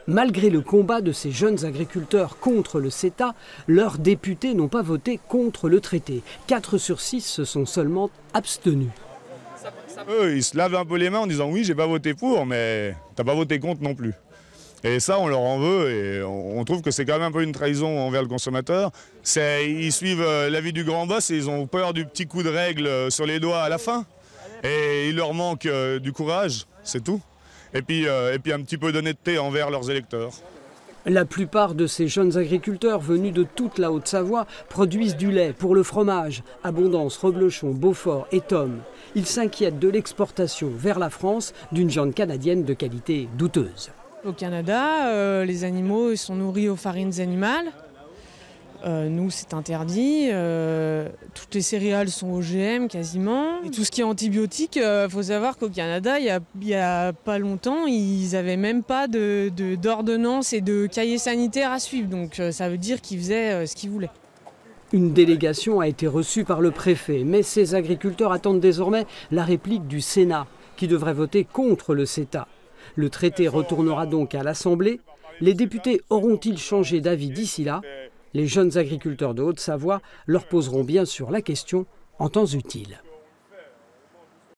Malgré le combat de ces jeunes agriculteurs contre le CETA, leurs députés n'ont pas voté contre le traité. 4 sur 6 se sont seulement abstenus. Eux, ils se lavent un peu les mains en disant oui, j'ai pas voté pour, mais t'as pas voté contre non plus. Et ça, on leur en veut et on trouve que c'est quand même un peu une trahison envers le consommateur. Ils suivent l'avis du grand boss et ils ont peur du petit coup de règle sur les doigts à la fin. Et il leur manque du courage, c'est tout. Et puis un petit peu d'honnêteté envers leurs électeurs. La plupart de ces jeunes agriculteurs venus de toute la Haute-Savoie produisent du lait pour le fromage, Abondance, Reblochon, Beaufort et Tom. Ils s'inquiètent de l'exportation vers la France d'une viande canadienne de qualité douteuse. Au Canada, les animaux sont nourris aux farines animales. Nous, c'est interdit. Toutes les céréales sont OGM quasiment. Et tout ce qui est antibiotique, faut savoir qu'au Canada, il y a pas longtemps, ils n'avaient même pas d'ordonnance et de cahier sanitaire à suivre. Donc ça veut dire qu'ils faisaient ce qu'ils voulaient. Une délégation a été reçue par le préfet, mais ces agriculteurs attendent désormais la réplique du Sénat, qui devrait voter contre le CETA. Le traité retournera donc à l'Assemblée. Les députés auront-ils changé d'avis d'ici là ? Les jeunes agriculteurs de Haute-Savoie leur poseront bien sûr la question en temps utile.